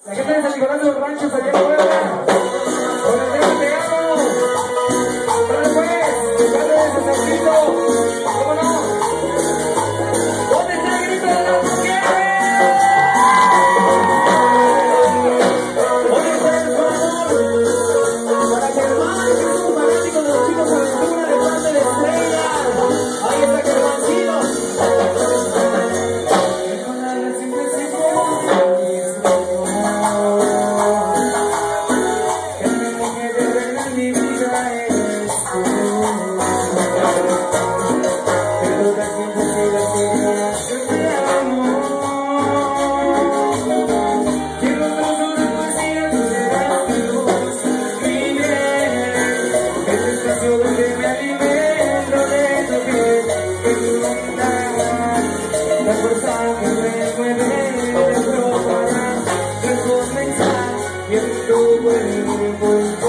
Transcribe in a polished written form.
La gente de San Nicolás de los Ranchos, allá en Puebla. Hola, te amo. Hola, pues, dale ese saltito. ¿Cómo no? ¿Dónde está el grito de la mujer? Oye, pues, por favor, para que hermano, que es un fanático de los chicos aventura de parte de Estrella. Ahí está Germancino. La fuerza que me mueve dentro para recomenzar y en tu cuerpo.